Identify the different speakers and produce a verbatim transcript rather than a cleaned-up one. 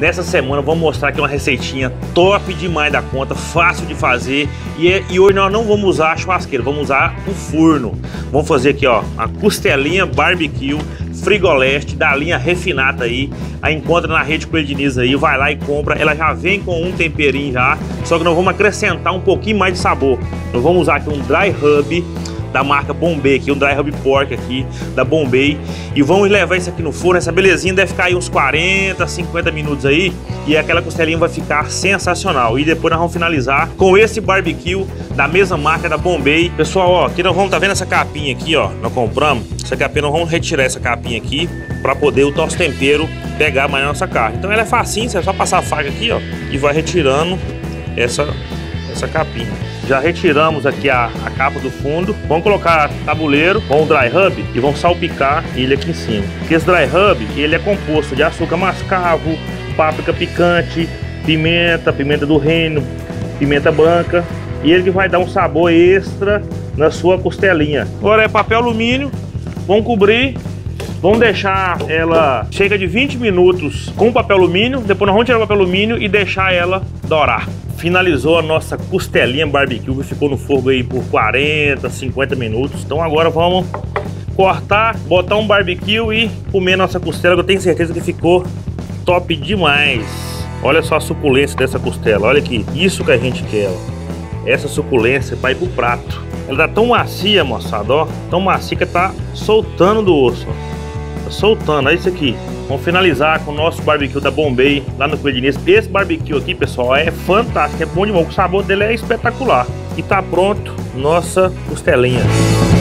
Speaker 1: Nessa semana eu vou mostrar aqui uma receitinha top demais da conta, fácil de fazer. E, é, e hoje nós não vamos usar a churrasqueira, vamos usar o forno. Vamos fazer aqui, ó, a costelinha barbecue Frigoleste da linha Refinata aí. A encontra na rede Coelho Diniz aí, vai lá e compra. Ela já vem com um temperinho já, só que nós vamos acrescentar um pouquinho mais de sabor. Nós vamos usar aqui um dry rub da marca Bombay, aqui um dry rub pork aqui da Bombay, e vamos levar isso aqui no forno. Essa belezinha deve ficar aí uns quarenta, cinquenta minutos aí, e aquela costelinha vai ficar sensacional. E depois nós vamos finalizar com esse barbecue da mesma marca da Bombay. Pessoal, ó, aqui nós vamos, tá vendo essa capinha aqui, ó, nós compramos essa capinha, nós vamos retirar essa capinha aqui para poder o nosso tempero pegar mais na nossa carne. Então ela é facinho, você é só passar a faca aqui, ó, e vai retirando essa essa capinha. Já retiramos aqui a, a capa do fundo. Vamos colocar tabuleiro com o dry rub e vamos salpicar ele aqui em cima. Porque esse dry rub, ele é composto de açúcar mascavo, páprica picante, pimenta, pimenta do reino, pimenta branca, e ele que vai dar um sabor extra na sua costelinha. Agora é papel alumínio, vamos cobrir, vamos deixar ela cerca de vinte minutos com papel alumínio. Depois nós vamos tirar o papel alumínio e deixar ela dourar. Finalizou a nossa costelinha barbecue, que ficou no fogo aí por quarenta, cinquenta minutos. Então agora vamos cortar, botar um barbecue e comer nossa costela, que eu tenho certeza que ficou top demais. Olha só a suculência dessa costela, olha aqui, isso que a gente quer, ó. Essa suculência vai pro prato. Ela tá tão macia, moçada, ó, tão macia que tá soltando do osso, ó. Tá soltando, olha isso aqui. Vamos finalizar com o nosso barbecue da Bombay lá no Coelho Diniz. Esse barbecue aqui, pessoal, é fantástico, é bom demais. O sabor dele é espetacular. E tá pronto nossa costelinha.